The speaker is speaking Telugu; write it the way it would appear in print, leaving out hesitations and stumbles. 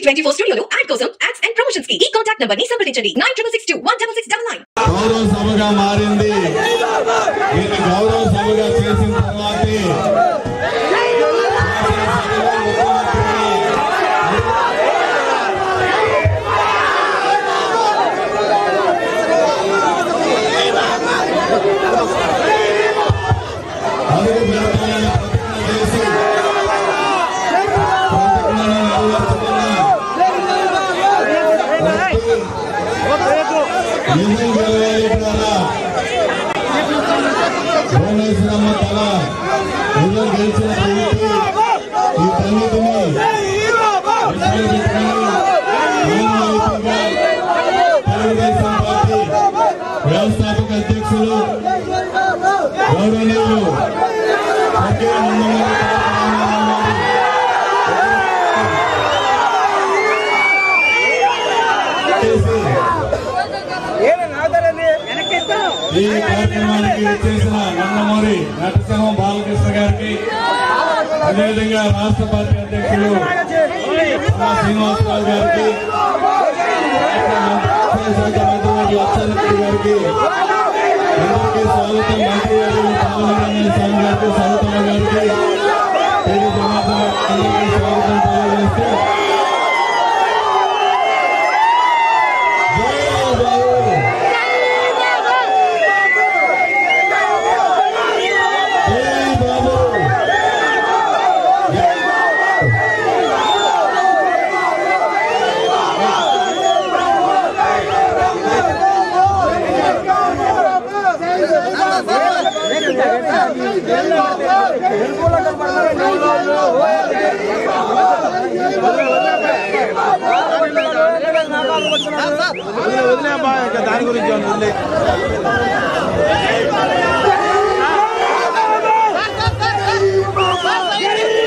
2024 స్టూడియోలో యాడ్ కోసం యాడ్స్ అండ్ ప్రమోషన్స్ కి ఈ కాంటాక్ట్ నంబర్ ని సంప్రదించండి 9662166699. గౌరవ సభగా మారింది. దీన్ని గౌరవ సభగా చేసిన తర్వాతే భువనేశ్వరమ్మ తల నిజం గెలిచిన ఈ తల్లిని తెలుగుదేశం పార్టీ వ్యవస్థాపక అధ్యక్షులు గౌరవనీయులు ఈ కార్యక్రమానికి చేసిన నందమూరి నరసింహ బాలకృష్ణ గారికి, అదేవిధంగా రాష్ట్ర పార్టీ అధ్యక్షులు శ్రీనివాసరావు గారికి, లక్షలరెడ్డి గారికి అందరికీ స్వాగతం. మంత్రి గారు పాలనరంగ స్వామి గారికి, సవితమ్మ గారికి, పేరు జనార్దన్ అందరికీ స్వాగతం తెలియజేస్తూ దాని గురించి